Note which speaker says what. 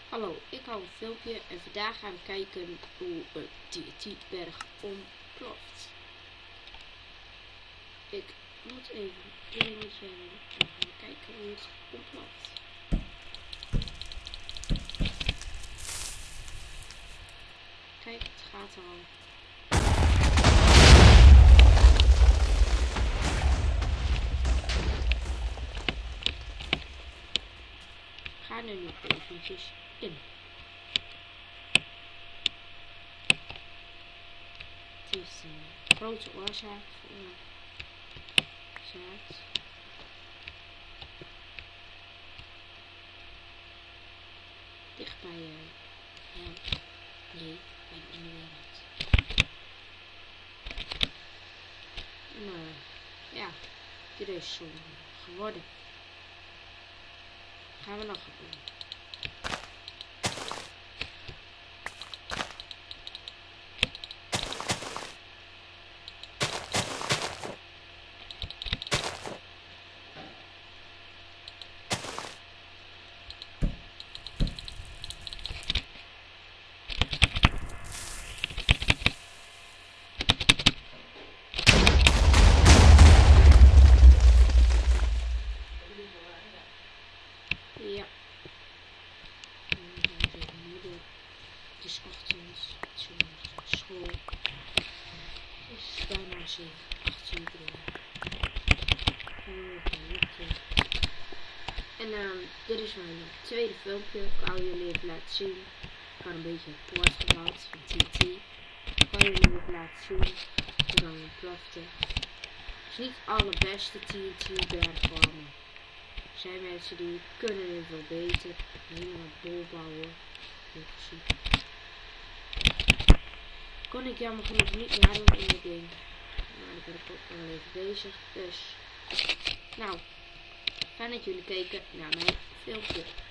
Speaker 1: Hallo, ik hou een filmpje en vandaag gaan we kijken hoe een TNT-berg ontploft. Ik moet even een dingetje hebben en dan gaan we kijken hoe het ontploft. Kijk, het gaat al. We gaan er nu eventjes in. Het is een grote oorzaak voor zaad. Dicht bij nee, bij de onderwereld. Maar ja, dit is zo geworden. Gaan we nog doen. Ja. Het is ochtends, school. Het is bijna 8 uur. En dit is mijn tweede filmpje. Ik wou jullie even laten zien. Ik had een beetje een poort gebouwd van TNT. Ik wou jullie even laten zien hoe dan ontplofte. Het is niet de allerbeste TNT-bergvormen. Er zijn mensen die kunnen het wel beter. Helemaal bol bouwen. Kon ik jammer genoeg niet nadoen in dit ding. Maar daar ben ik ook wel even bezig. Dus, nou, fijn dat jullie keken naar mijn filmpje.